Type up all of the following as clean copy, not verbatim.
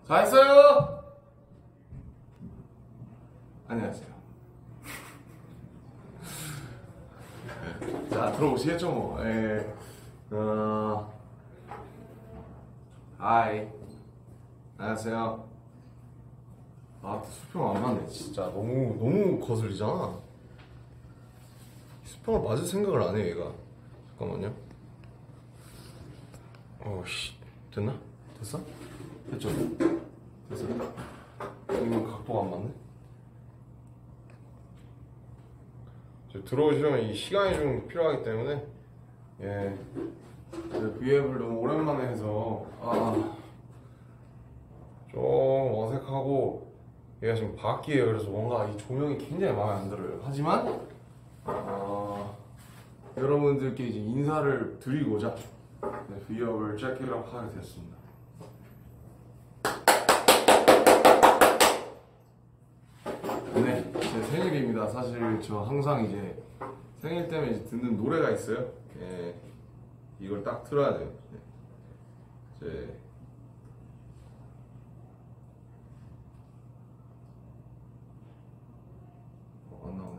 잘했어요. 안녕하세요. 자, 들어오시겠죠 뭐. 하이. 안녕하세요. 아, 수평 안 맞네. 진짜 너무 거슬리잖아. 수평을 맞을 생각을 안 해, 얘가. 잠깐만요. 씨. 됐나? 됐어? 됐죠? 됐어. 이건 각도가 안 맞네. 들어오시려면 이 시간이 좀 필요하기 때문에 V앱을 너무 오랜만에 해서 좀 어색하고 얘가 지금 밖이에요. 그래서 뭔가 이 조명이 굉장히 마음에 안 들어요. 하지만 여러분들께 이제 인사를 드리고자 V앱을 째키려고 하게 됐습니다. 네, 제 생일입니다. 사실 저 항상 이제 생일 때문에 이제 듣는 노래가 있어요. 이걸 딱 틀어야 돼요. 이제 안 나오네.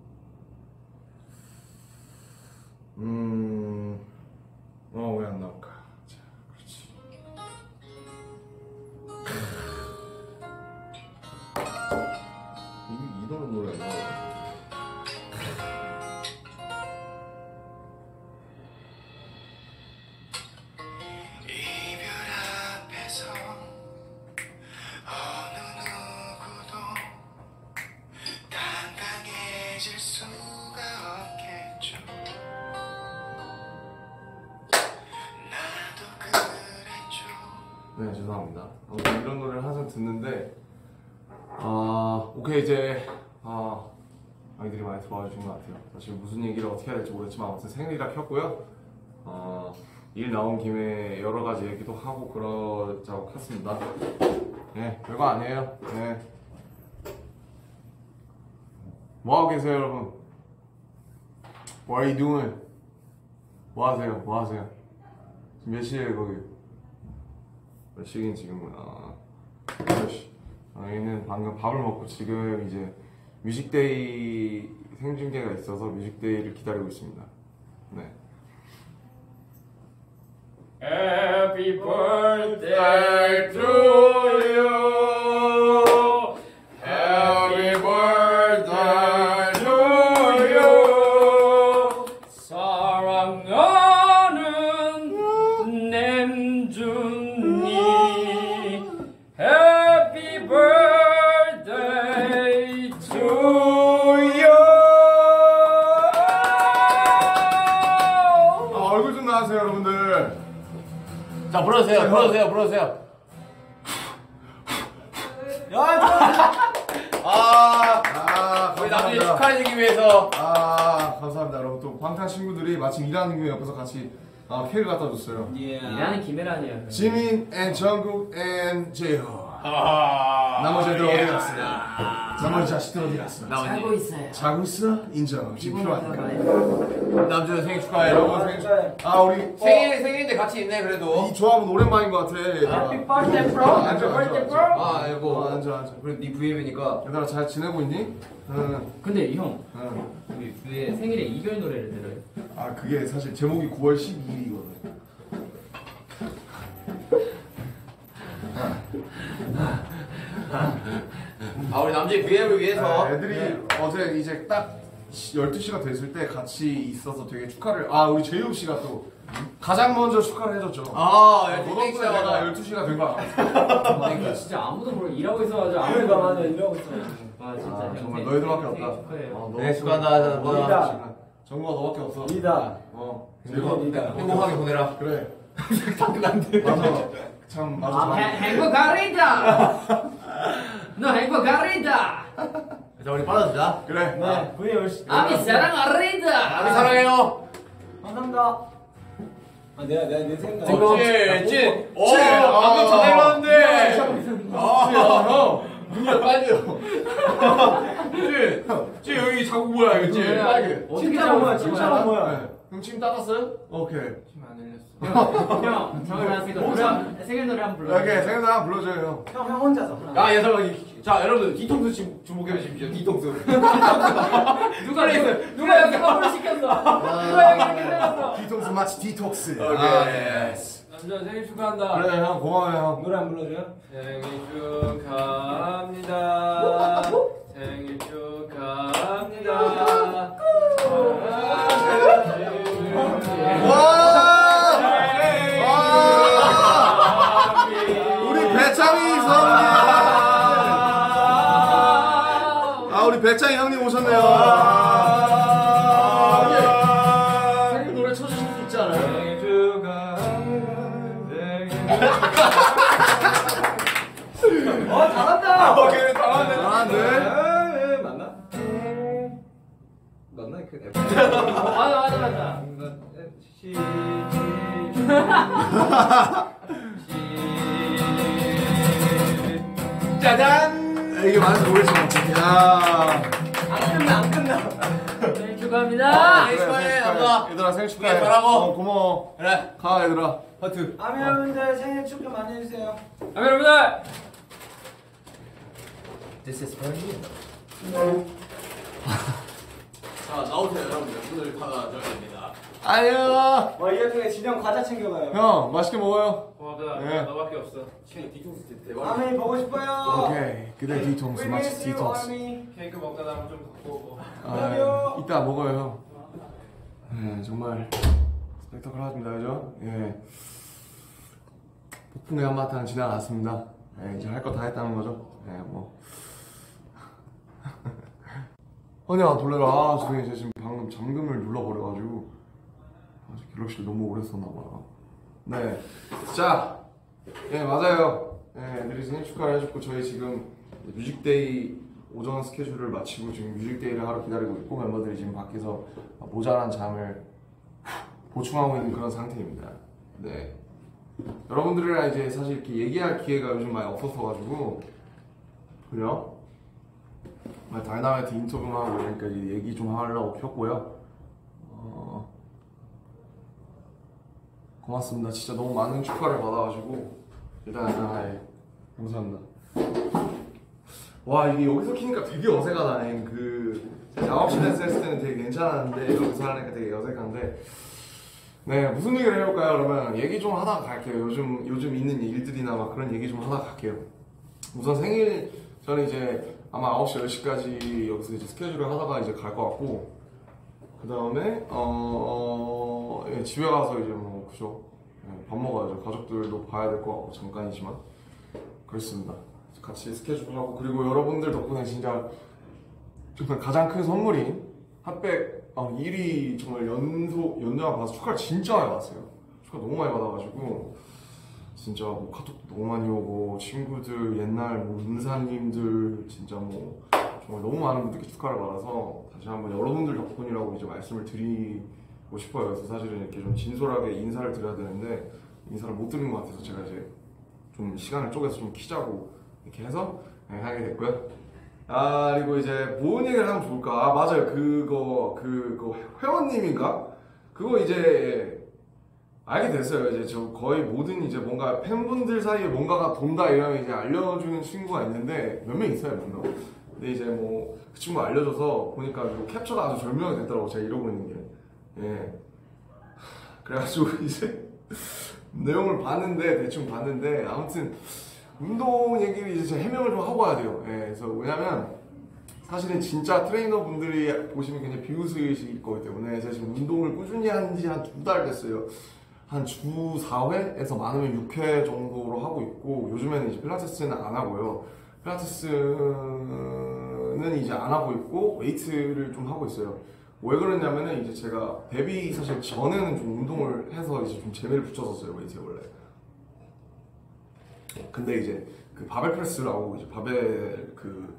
왜 안 나올까? 자, 그렇지. 이런 노래가 나와. 네, 죄송합니다. 아무튼 이런 노래를 항상 듣는데 오케이 이제 아이들이 많이 들어와 주신 것 같아요. 사실 무슨 얘기를 어떻게 해야 될지 모르겠지만 아무튼 생일이라 켰고요. 일 나온 김에 여러 가지 얘기도 하고 그러자고 켰습니다. 네, 별거 아니에요. 네. 뭐 하고 계세요, 여러분? What are you doing? 뭐 하세요? 뭐 하세요? 지금 몇 시에요, 거기? 몇 시긴 지금은 8시. 저희는 방금 밥을 먹고 지금 이제 뮤직데이 생중계가 있어서 뮤직데이를 기다리고 있습니다. 네. Happy birthday to you. Happy birthday to you. 사랑하는 nem준이 Happy birthday to you. 얼굴 좀 나와주세요, 여러분들. 자, 불러주세요. 우리 남준이 축하해주기 위해서. 감사합니다, 여러분. 또 방탄 친구들이 마침 일하는 김에 옆에서 같이 케이크 갖다 줬어요. 일하는 김혜란이야. 지민 앤 정국 앤 제이홉. 나머지 애들 어디 갔어? 나머지 자식들 어디 갔어? 자고 있어요. 자고 있어? 인정. 지금 필요하니까. 남준 생일 축하해. 여러분 생일 우리 생일인데 같이 있네 그래도. 이 조합은 오랜만인 것 같아. Happy birthday, bro. 앉아. 앉아. 그래 네 V앱이니까. 얘들아 잘 지내고 있니? 근데 형, 우리 그의 생일에 이별 노래를 들어요. 그게 사실 제목이 9월 12일이거든. 우리 남준이 V앱을 위해서. 애들이 어제 이제 딱 12시가 됐을 때 같이 있어서 되게 축하를 우리 제이홉 씨가 또 가장 먼저 축하를 해줬죠. 너 덕분에 내가 12시가 된 거야. 진짜 아무도 모르고 일하고 있어가지고 아무도 맞아 일하고 있어. 진짜 정말 너희들밖에 없다. 네, 축하한다. 정국아 너밖에 없어. 니다. 니다. 행복하게 보내라. 그래. 당근한데. 맞아. 행복하리다. 너 행복하리다. 자, 우리 받아주자. 그래. 네, V앱을 아미 사랑하리다. 우리 사랑해요. 감사합니다. 내가 내 생각. 찐. 방금 전화해봤는데. 형. 눈이 빨개요. 찐 여기 자국 뭐야 이거 찐. 어떻게 칭찬은 뭐야? 잡았어? 칭찬은 뭐야? 형 침 닦았어요? 오케이. 침안 흘렸어. 형 저걸 나왔으니까 생일 노래 한번 불러. 오케이 생각 하나 불러줘요 형. 형 혼자서. 야, 자, 여러분 뒤통수 주목해 주십시오. 뒤통수. 누가 여기 화보를 시켰어? 누가 여기 이렇게 때렸어? 디톡스 마치 디톡스. 오케이. 남자 생일 축하한다. 그래 형 고마워요 형. 노래 안 불러줘요? 생일 축하합니다. 생일 축하합니다. 우리 배창이 성님. 우리 배창이 형님 오셨네요. 생일 노래 쳐주실 수 있지 않아요? 생일 축하합니다. 잘한다. 오케이 잘하네. 맞나? 맞나? 그 F. 맞아. 짜잔! 이게 많은 노래지 야. 안 끝나. 생일 축하합니다. 생일 축하해, 아빠. 얘들아 생일 축하해. 그래, 잘하고. 고마워. 그래. 가 얘들아. 하트. 아미 여러분들 생일 축하 많이 해주세요. 여러분들 This is for you. 자, 나오세요, 여러분들. 문을 닫아줘야됩니다. 아유. 이 와중에 진영 과자 챙겨가요. 형 맛있게 먹어요. 고맙다. 네. 너밖에 없어. 지금 뒤통수 대박. 아미 보고 싶어요. 오케이. 그대 디톡스 We 마치 miss you, 디톡스. 아미. 케이크 먹다 남은 좀 갖고 오고. 아, 이따 먹어요 형. 네 정말 스펙터클하십니다 그죠? 예. 폭풍의 한바탕 지나갔습니다. 예, 이제 할 거 다 했다는 거죠. 예, 뭐. 허니야 돌려라. 아 죄송해요. 제가 지금 방금 잠금을 눌러버려가지고 갤럭시를 너무 오래 썼나봐요. 네. 자, 예 맞아요. 예, 애들이 생일 축하를 해줬고 저희 지금 뮤직데이 오전 스케줄을 마치고 지금 뮤직데이를 하러 기다리고 있고 멤버들이 지금 밖에서 모자란 잠을 보충하고 있는 그런 상태입니다. 네. 여러분들이랑 이제 사실 이렇게 얘기할 기회가 요즘 많이 없었어가지고 그래요? 다이나마이트 인터뷰만 하고 그러니까 이제 얘기 좀 하려고 켰고요. 고맙습니다. 진짜 너무 많은 축하를 받아가지고 일단 감사합니다. 와 이게 여기서 키니까 되게 어색하다네. 그 작업실에서 했을 때는 되게 괜찮았는데 여기서 하니까 되게 어색한데. 네 무슨 얘기를 해볼까요? 그러면 얘기 좀 하다가 갈게요. 요즘 있는 일들이나 막 그런 얘기 좀 하다가 갈게요. 우선 생일 저는 이제 아마 9시 10시까지 여기서 이제 스케줄을 하다가 이제 갈 것 같고 그 다음에 예, 집에 가서 이제 뭐 그죠 예, 밥 먹어야죠. 가족들도 봐야 될 것 같고 잠깐이지만 그렇습니다. 같이 스케줄하고 그리고 여러분들 덕분에 진짜 정말 가장 큰 선물인 핫백 1위 정말 연장 받아서 축하를 진짜 많이 받았어요. 축하 너무 많이 받아가지고 진짜 뭐 카톡도 너무 많이 오고 친구들 옛날 뭐 은사님들 진짜 뭐 정말 너무 많은 분들께 축하를 받아서 다시 한번 여러분들 덕분이라고 이제 말씀을 드리고 싶어요. 그래서 사실은 이렇게 좀 진솔하게 인사를 드려야 되는데 인사를 못 드린 것 같아서 제가 이제 좀 시간을 쪼개서 좀 키자고 이렇게 해서 하게 됐고요. 그리고 이제 뭔 얘기를 하면 좋을까? 맞아요. 그거 회원님인가? 그거 이제 알게 됐어요. 이제 저 거의 모든 이제 뭔가 팬분들 사이에 뭔가가 돈다 이러면 이제 알려주는 친구가 있는데 몇 명 있어요, 몇 명. 근데 이제 뭐 그 친구 알려줘서 보니까 그 캡처가 아주 절묘하게 됐더라고. 제가 이러고 있는 게. 예. 그래가지고 이제 내용을 봤는데 대충 봤는데 아무튼 운동 얘기를 이제 제가 해명을 좀 하고 와야 돼요. 예. 그래서 왜냐면 사실은 진짜 트레이너 분들이 보시면 굉장히 비웃으실 거기 때문에 제가 지금 운동을 꾸준히 한 지 한 2달 됐어요. 한 주 4회에서 많으면 6회 정도로 하고 있고 요즘에는 이제 필라테스는 안 하고요. 필라테스는 이제 안 하고 있고 웨이트를 좀 하고 있어요. 왜 그러냐면은 이제 제가 데뷔 사실 전에는 좀 운동을 해서 이제 좀 재미를 붙였었어요 웨이트에 원래. 근데 이제 그 바벨 프레스라고 이제 바벨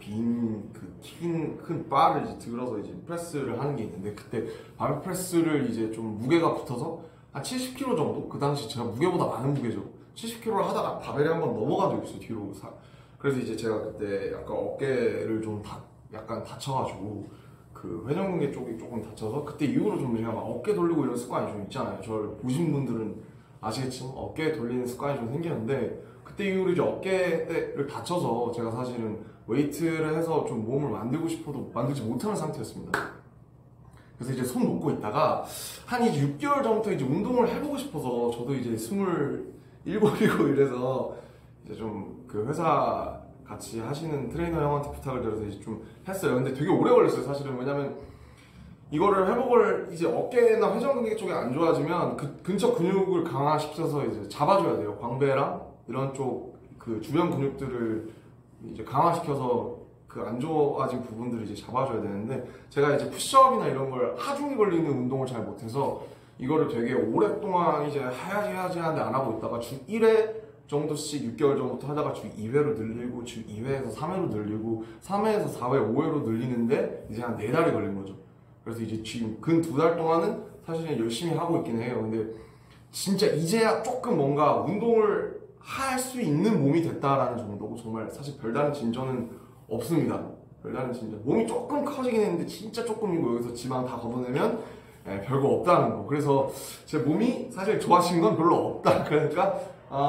큰 바를 이제 들어서 이제 프레스를 하는 게 있는데 그때 바벨 프레스를 이제 좀 무게가 붙어서 한 70kg 정도? 그 당시 제가 무게보다 많은 무게죠. 70kg를 하다가 바벨이 한번 넘어간 적이 있어요 뒤로. 그래서 이제 제가 그때 약간 어깨를 좀 약간 다쳐가지고 그 회전근개 쪽이 조금 다쳐서 그때 이후로 좀 제가 막 어깨 돌리고 이런 습관이 좀 있잖아요. 저를 보신 분들은 아시겠지만 어깨 돌리는 습관이 좀 생기는데 그때 이후로 이제 어깨를 다쳐서 제가 사실은 웨이트를 해서 좀 몸을 만들고 싶어도 만들지 못하는 상태였습니다. 그래서 이제 손 놓고 있다가 한 이제 6개월 전부터 이제 운동을 해보고 싶어서 저도 이제 27이고 이래서 이제 좀 그 회사 같이 하시는 트레이너 형한테 부탁을 드려서 이제 좀 했어요. 근데 되게 오래 걸렸어요, 사실은. 왜냐면 이거를 회복을 이제 어깨나 회전근개 쪽이 안 좋아지면 그 근처 근육을 강화시켜서 이제 잡아줘야 돼요. 광배랑 이런 쪽 그 주변 근육들을 이제 강화시켜서 그 안 좋아진 부분들을 이제 잡아줘야 되는데 제가 이제 푸시업이나 이런 걸 하중이 걸리는 운동을 잘 못해서 이거를 되게 오랫동안 이제 해야지 하는데 안 하고 있다가 주 1회 정도씩 6개월 전부터 하다가 주 2회로 늘리고 주 2회에서 3회로 늘리고 3회에서 4회, 5회로 늘리는데 이제 한 4달이 걸린 거죠. 그래서 이제 지금 근 2달 동안은 사실은 열심히 하고 있긴 해요. 근데 진짜 이제야 조금 뭔가 운동을 할 수 있는 몸이 됐다라는 정도고 정말 사실 별다른 진전은 없습니다. 별다른 진전. 몸이 조금 커지긴 했는데 진짜 조금이고 여기서 지방 다 걷어내면 별거 없다는 거. 그래서 제 몸이 사실 좋아진 건 별로 없다. 그러니까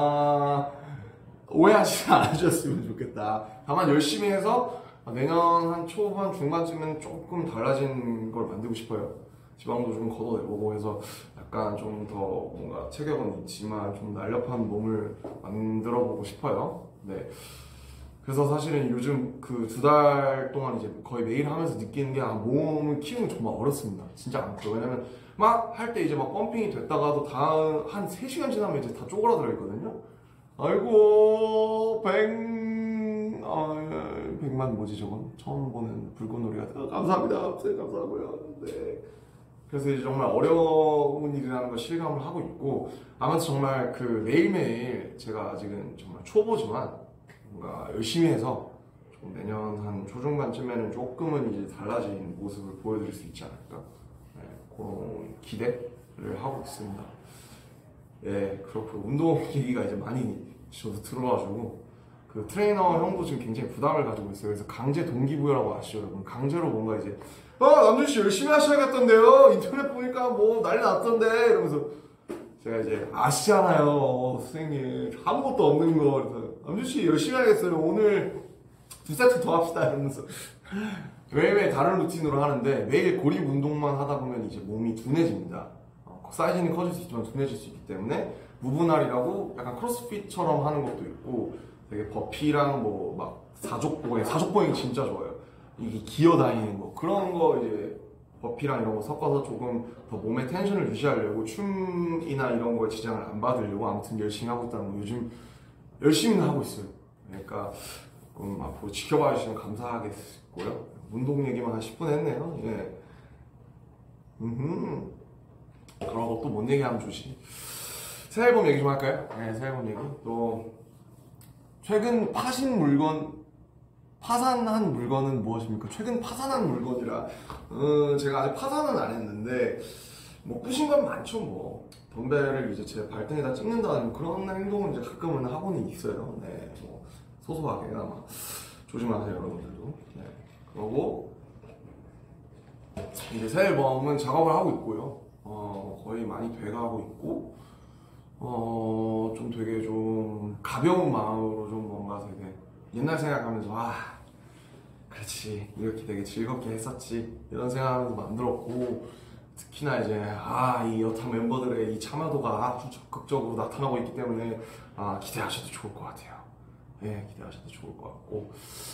오해하지 않으셨으면 좋겠다. 다만 열심히 해서 내년 한 초반 중반쯤엔 조금 달라진 걸 만들고 싶어요. 지방도 좀 걷어내보고 해서 약간 좀 더 뭔가 체격은 있지만 좀 날렵한 몸을 만들어보고 싶어요. 네. 그래서 사실은 요즘 그 2달 동안 이제 거의 매일 하면서 느끼는 게 몸을 키우는 게 정말 어렵습니다. 진짜 않고요. 왜냐면 막 할 때 이제 막 펌핑이 됐다가도 다음 한 3시간 지나면 이제 다 쪼그라들어 있거든요. 아이고 100만 뭐지 저건? 처음 보는 불꽃놀이 같은 감사합니다. 감사하고요. 네. 그래서 이제 정말 어려운 일이라는 걸 실감을 하고 있고 아무튼 정말 그 매일매일 제가 아직은 정말 초보지만 뭔가 열심히 해서 좀 내년 한 초중반쯤에는 조금은 이제 달라진 모습을 보여드릴 수 있지 않을까 그런 기대를 하고 있습니다. 예, 그렇고 운동 얘기가 이제 많이 저도 들어와가지고 그 트레이너 형도 지금 굉장히 부담을 가지고 있어요. 그래서 강제 동기부여라고 아시죠, 여러분? 강제로 뭔가 이제 남준 씨 열심히 하셔야겠던데요. 인터넷 보니까 뭐 난리 났던데 이러면서 제가 이제 아시잖아요, 선생님 아무것도 없는 거. 그래서 남준 씨 열심히 하겠어요. 오늘 2세트 더 합시다 이러면서 매일매일 다른 루틴으로 하는데 매일 고립 운동만 하다 보면 이제 몸이 둔해집니다. 사이즈는 커질 수 있지만 둔해질 수 있기 때문에 무분할이라고 약간 크로스핏처럼 하는 것도 있고 되게 버피랑 뭐 막 사족보행 진짜 좋아요. 이게 기어다니는 거 그런 거 이제 버피랑 이런 거 섞어서 조금 더 몸의 텐션을 유지하려고 춤이나 이런 거에 지장을 안 받으려고 아무튼 열심히 하고 있다는 거 요즘 열심히는 하고 있어요. 그러니까 앞으로 지켜봐 주시면 감사하겠고요. 운동 얘기만 한 10분 했네요. 예. 그러고 또 뭔 얘기하면 좋지? 새 앨범 얘기 좀 할까요? 네, 새 앨범 얘기. 또 최근 파산한 물건은 무엇입니까? 최근 파산한 물건이라 제가 아직 파산은 안 했는데 뭐 부신 건 많죠. 뭐 덤벨을 이제 제 발등에다 찍는다는 그런 행동은 이제 가끔은 하고는 있어요. 네, 뭐 소소하게 아마 조심하세요, 여러분들도. 네, 그러고 이제 새 앨범은 작업을 하고 있고요. 거의 많이 돼가고 있고 좀 되게 좀 가벼운 마음으로 좀 뭔가 되게 옛날 생각하면서 그렇지 이렇게 되게 즐겁게 했었지 이런 생각하면서 만들었고 특히나 이제 이 여타 멤버들의 이 참여도가 아주 적극적으로 나타나고 있기 때문에 기대하셔도 좋을 것 같아요. 예, 기대하셔도 좋을 것 같고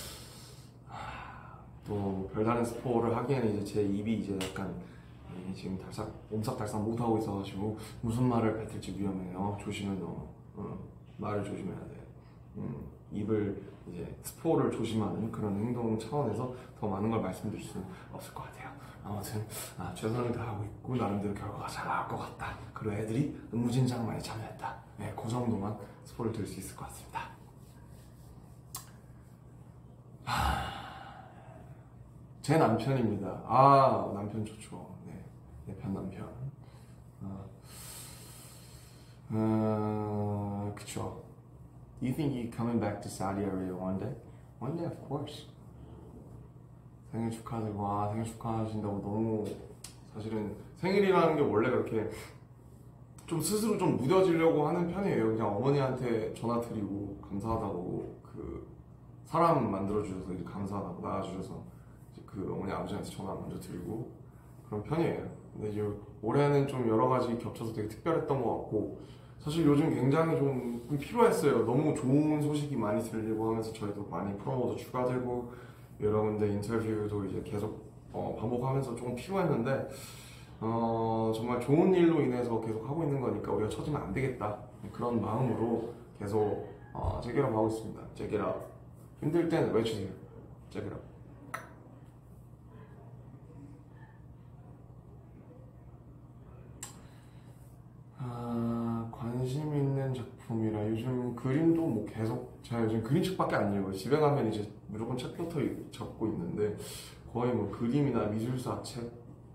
또 별다른 스포를 하기에는 이제 제 입이 이제 약간 지금 옴삭달싹 못하고 있어가지고 무슨 말을 뱉을지 위험해요. 조심해요. 말을 조심해야 돼. 입을 이제 스포를 조심하는 그런 행동 차원에서 더 많은 걸 말씀드릴 수는 없을 것 같아요. 아무튼 최선을 다하고 있고 나름대로 결과가 잘 나올 것 같다. 그리고 애들이 무진장 많이 참여했다. 네, 그 정도만 스포를 드릴 수 있을 것 같습니다. 제 남편입니다. 남편 좋죠. 네, 내 편 남편. 그쵸. Do you think you're coming back to Saudi Arabia one day? One day, of course. 생일 축하드리고, 와, 생일 축하하신다고 너무, 사실은 생일이라는 게 원래 그렇게 좀 스스로 좀 무뎌지려고 하는 편이에요. 그냥 어머니한테 전화 드리고, 감사하다고, 그, 사람 만들어주셔서 이제 감사하다고 나와주셔서, 이제 그 어머니 아버지한테 전화 먼저 드리고, 그런 편이에요. 근데 이제 올해는 좀 여러 가지 겹쳐서 되게 특별했던 것 같고, 사실 요즘 굉장히 좀 필요했어요. 너무 좋은 소식이 많이 들리고 하면서 저희도 많이 프로모도 추가되고 여러 군데 인터뷰도 이제 계속 반복하면서 조금 필요했는데 정말 좋은 일로 인해서 계속 하고 있는 거니까 우리가 처지면 안 되겠다 그런 마음으로 계속 재결합 하고 있습니다. 재결합 힘들 땐 외치세요. 재결합. 관심 있는 작품이라 요즘 그림도 뭐 계속 제가 요즘 그림책밖에 안 읽어요. 집에 가면 이제 무조건 책부터 잡고 있는데 거의 뭐 그림이나 미술사 책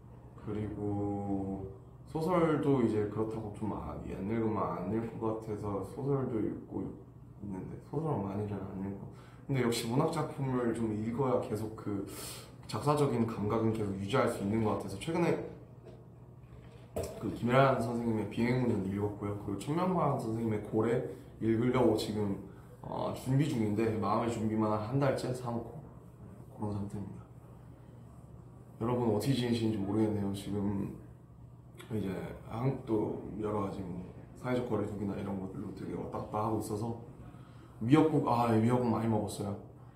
그리고 소설도 이제 그렇다고 좀 안 읽으면 안 읽을 것 같아서 소설도 읽고 있는데 소설은 많이는 안 읽고 근데 역시 문학 작품을 좀 읽어야 계속 그 작사적인 감각은 계속 유지할 수 있는 것 같아서 최근에 그 김혜란 선생님의 비행운을 읽었고요. 그 천명관 선생님의 고래 읽으려고 지금 준비 중인데 마음의 준비만 한 달째 사놓고 그런 상태입니다. 여러분 어떻게 지내시는지 모르겠네요. 지금 이제 한국도 여러 가지 뭐 사회적 거리두기나 이런 것들로 되게 왔다 갔다 하고 있어서 미역국 미역국 많이 먹었어요.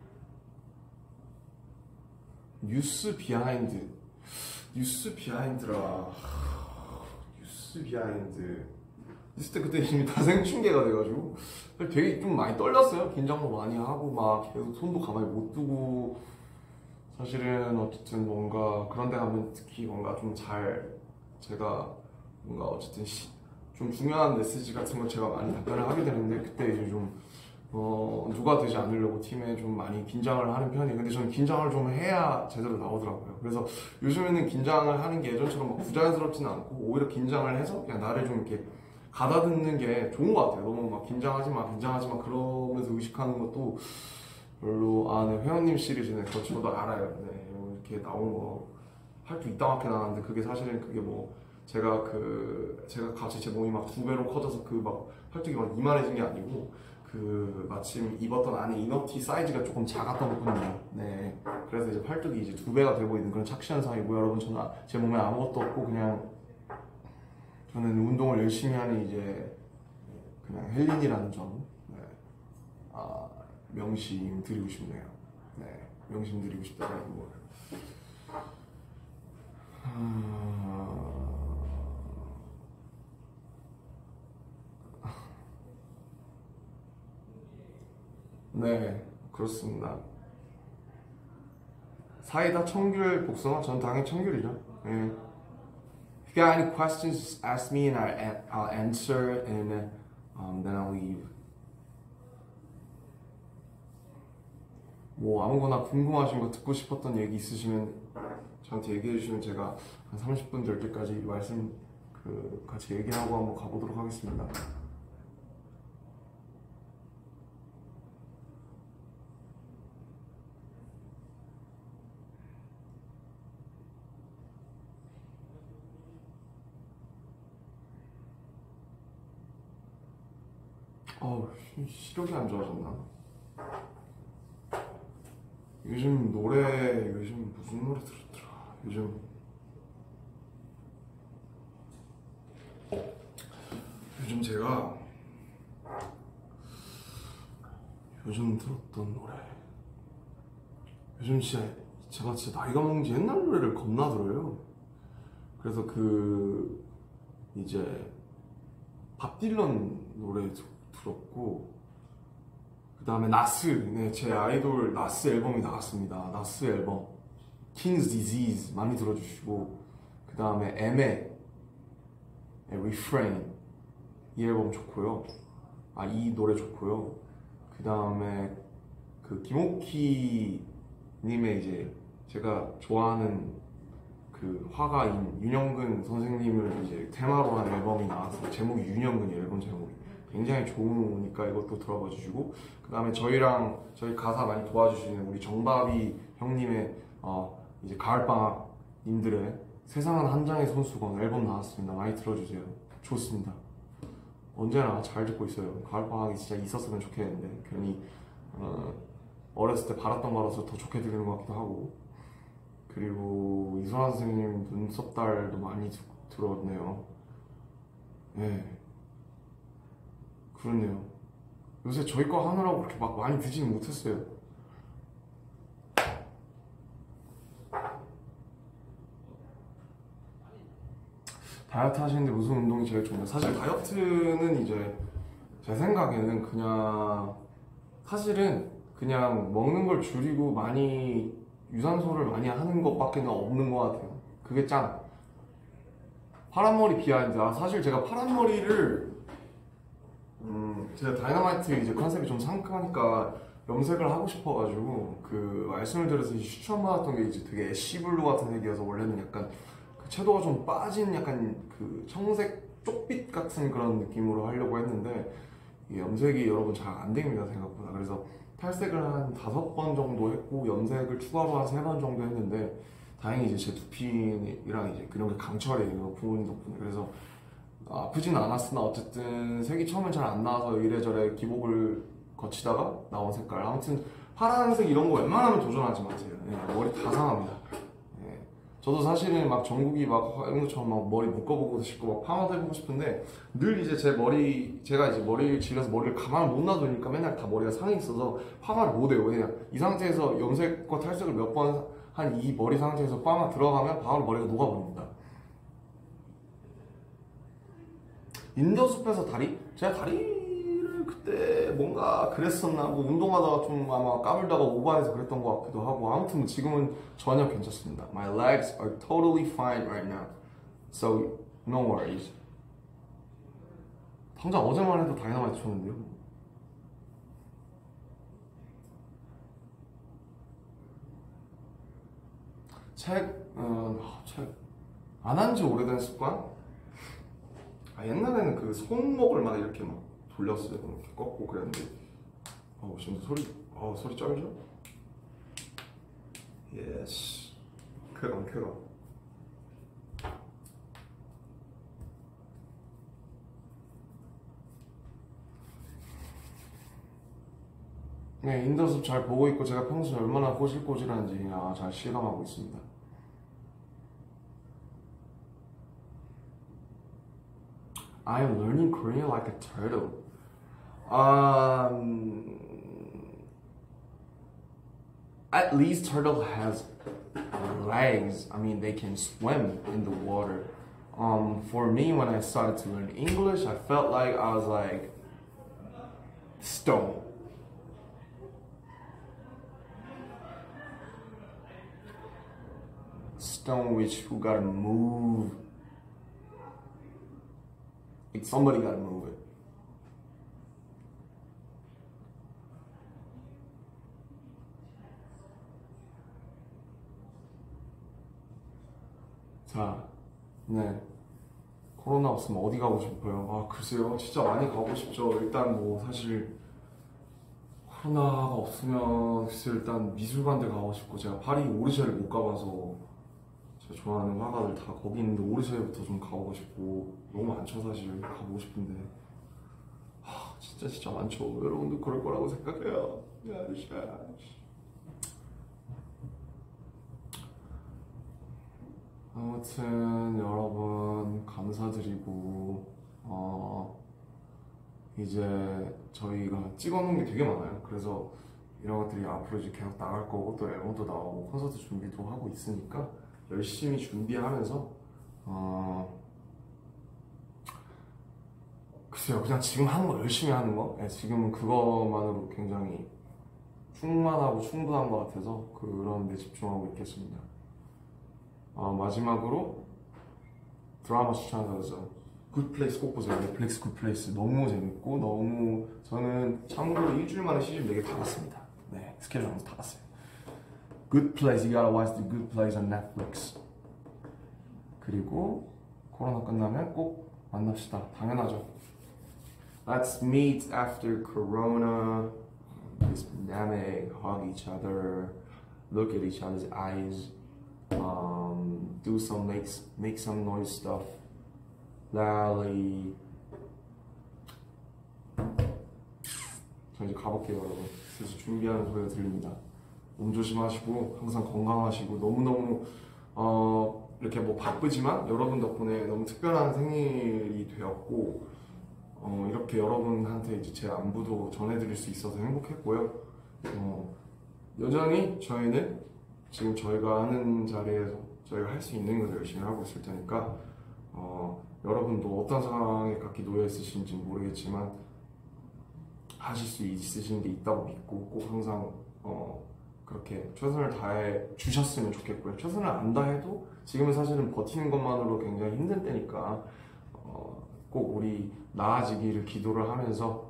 뉴스 비하인드라 뉴스 비하인드 있을 때 그때 이미 다 생충계가 돼가지고 되게 좀 많이 떨렸어요. 긴장도 많이 하고 막 계속 손도 가만히 못 두고 사실은 어쨌든 뭔가 그런 데 가면 특히 뭔가 좀 잘 제가 뭔가 어쨌든 좀 중요한 메시지 같은 걸 제가 많이 답변을 하게 되는데 그때 이제 좀 누가 되지 않으려고 팀에 좀 많이 긴장을 하는 편이에요. 근데 저는 긴장을 좀 해야 제대로 나오더라고요. 그래서 요즘에는 긴장을 하는 게 예전처럼 막 부자연스럽지는 않고 오히려 긴장을 해서 그냥 나를 좀 이렇게 가다듬는 게 좋은 것 같아요. 너무 막 긴장하지 마 그러면서 의식하는 것도 별로 네, 회원님 시리즈네. 그거 저도 알아요. 네, 이렇게 나온 거 활동 이따만하게 나왔는데 그게 사실은 그게 뭐 제가 갑자기 제 몸이 막 2배로 커져서 그 막 활동이 막 이만해진 게 아니고 그 마침 입었던 안에 이너티 사이즈가 조금 작았던 것뿐이에요. 네, 그래서 이제 팔뚝이 이제 2배가 되고 있는 그런 착시 현상이고 여러분 저는 제 몸에 아무것도 없고 그냥 저는 운동을 열심히 하는 이제 그냥 헬린이라는 점 명심 드리고 싶네요. 네, 명심 드리고 싶다는 거. 네, 그렇습니다. 사이다, 청귤, 복숭아? 전 당연히 청귤이죠. 네. If you got any questions, just ask me and I'll answer and then I'll leave. 뭐 아무거나 궁금하신 거 듣고 싶었던 얘기 있으시면 저한테 얘기해 주시면 제가 한 30분 될 때까지 말씀 같이 얘기하고 한번 가보도록 하겠습니다. 시력이 안 좋아졌나? 요즘 무슨 노래 들었더라? 요즘 제가 요즘 들었던 노래 요즘 제가 진짜 나이가 먹은 지 옛날 노래를 겁나 들어요. 그래서 이제 밥 딜런 노래 들었고 그 다음에 나스, 제 아이돌 나스 앨범이 나왔습니다. 나스 앨범 King's Disease 많이 들어주시고 그 다음에 M의 Refrain 이 앨범 좋고요. 이 노래 좋고요. 그 다음에 김옥희 님의 이제 제가 좋아하는 화가인 윤영근 선생님을 이제 테마로 한 앨범이 나왔어요. 제목이 윤영근이 앨범 제목이 굉장히 좋으니까 이것도 들어봐 주시고 그 다음에 저희 가사 많이 도와주시는 우리 정바비 형님의 이제 가을방학님들의 세상은 한 장의 손수건 앨범 나왔습니다. 많이 들어주세요. 좋습니다. 언제나 잘 듣고 있어요. 가을방학이 진짜 있었으면 좋겠는데 괜히 어렸을 때 바랐던 거라서 더 좋게 들리는 것 같기도 하고. 그리고 이소라 선생님 눈썹달도 많이 들었네요. 네, 그렇네요. 요새 저희 거 하느라고 그렇게 막 많이 듣지는 못했어요. 다이어트 하시는데 무슨 운동이 제일 좋나요? 사실 다이어트는 이제 제 생각에는 사실은 그냥 먹는 걸 줄이고 많이 유산소를 많이 하는 것밖에 없는 것 같아요. 그게 짱. 파란머리 비하인드. 사실 제가 파란머리를 제가 다이너마이트 이제 컨셉이 좀 상크하니까 염색을 하고 싶어가지고 그 말씀을 드려서 추천받았던 게 이제 되게 애쉬블루 같은 색이어서 원래는 약간 그 채도가 좀 빠진 약간 그 청색 쪽빛 같은 그런 느낌으로 하려고 했는데 이 염색이 여러분 잘 안 됩니다 생각보다. 그래서 탈색을 한 5번 정도 했고 염색을 추가로 한 3번 정도 했는데 다행히 이제 제 두피랑 이제 그런 게 강철이에요 부모님 덕분에. 그래서 아프진 않았으나 어쨌든 색이 처음엔 잘 안 나와서 이래저래 기복을 거치다가 나온 색깔. 아무튼 파란색 이런 거 웬만하면 도전하지 마세요. 네, 머리 다 상합니다. 네. 저도 사실은 막 정국이 막 화영처럼 막 머리 묶어보고 싶고 막 파마도 해보고 싶은데 늘 이제 제가 이제 머리를 질려서 머리를 가만히 못 놔두니까 맨날 다 머리가 상해 있어서 파마를 못 해요. 왜냐 이 상태에서 염색과 탈색을 몇 번 한 이 머리 상태에서 파마 들어가면 바로 머리가 녹아버립니다. 인더숲에서 다리? 제가 다리를 그때 뭔가 그랬었나 뭐 운동하다가 좀 아마 까불다가 오버해서 그랬던 것 같기도 하고. 아무튼 지금은 전혀 괜찮습니다. My legs are totally fine right now. So no worries. 당장 어제만 해도 다이너마이트 쳤는데요. 책 안 한 지 오래된 습관? 옛날에는 그 손목을 막 이렇게 막 돌렸어요. 이렇게 꺾고 그랬는데 지금 소리 쩔죠? 예스. 쾌감. 네, 인더숲 잘 보고 있고 제가 평소에 얼마나 꼬질꼬질한지 잘 실감하고 있습니다. I am learning Korean like a turtle. At least turtle has legs. I mean, they can swim in the water. For me, when I started to learn English, I felt like I was like stone. Stone who gotta move. Somebody gotta move it. 자, 네. 코로나 없으면 어디 가고 싶어요? 글쎄요. 진짜 많이 가고 싶죠. 일단 뭐 사실 코로나가 없으면 글쎄 일단 미술관들 가고 싶고, 제가 파리 오르쉐를 못 가봐서 제가 좋아하는 화가들 다 거기 있는데 오르쉐부터 좀 가보고 싶고, 너무 많죠 사실. 가보고 싶은데 진짜 많죠. 여러분도 그럴 거라고 생각해요. 아무튼 여러분 감사드리고, 이제 저희가 찍어놓은 게 되게 많아요. 그래서 이런 것들이 앞으로 이제 계속 나갈 거고, 또 앨범도 나오고 콘서트 준비도 하고 있으니까 열심히 준비하면서 글쎄요, 그냥 지금 하는 거 열심히 하는 거? 네, 지금은 그거만으로 굉장히 충만하고 충분한 것 같아서 그런 데 집중하고 있겠습니다. 마지막으로 드라마 추천드려서 굿플레이스 꼭 보세요. 넷플릭스 굿플레이스 너무 재밌고, 너무 저는 참고로 일주일 만에 시즌 4개 다 봤습니다. 네, 스케줄 하면서 다 봤어요. 굿플레이스, you gotta watch the good place on Netflix. 그리고 코로나 끝나면 꼭 만납시다. 당연하죠. Let's meet after Corona, this pandemic, hug each other, look at each other's eyes, do some make some noise stuff. Lally. 저 이제 가볼게요, 여러분. 그래서 준비하는 소리가 들립니다. 몸 조심하시고 항상 건강하시고 너무너무 이렇게 뭐 바쁘지만 여러분 덕분에 너무 특별한 생일이 되었고 이렇게 여러분한테 이제 제 안부도 전해드릴 수 있어서 행복했고요. 여전히 저희는 지금 저희가 하는 자리에서 저희가 할 수 있는 것을 열심히 하고 있을 테니까 여러분도 어떤 상황에 각기 놓여 있으신지 모르겠지만 하실 수 있으신 게 있다고 믿고 꼭 항상 그렇게 최선을 다해 주셨으면 좋겠고요. 최선을 안 다해도 지금은 사실은 버티는 것만으로 굉장히 힘든 때니까 꼭 우리 나아지기를 기도를 하면서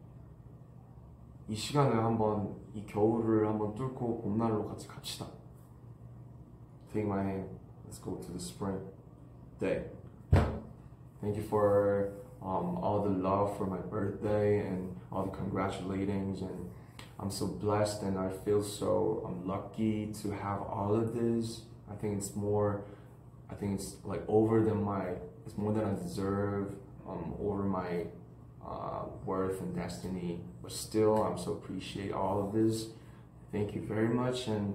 이 시간을 한번 이 겨울을 한번 뚫고 봄날로 같이 갑시다. Take my hand. Let's go to the spring day. Thank you for all the love for my birthday and all the congratulations, and I'm so blessed and I feel so lucky to have all of this. I think it's more like it's more than I deserve, over my worth and destiny, but still I'm so appreciate all of this. Thank you very much. And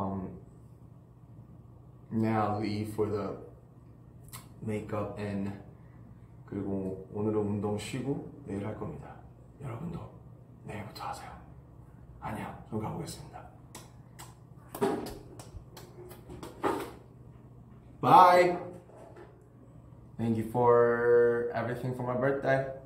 now leave for the makeup and 그리고 오늘은 운동 쉬고 내일 할 겁니다. 여러분도 내일부터 하세요. 안녕. 저 가보겠습니다. Bye. Thank you for everything for my birthday.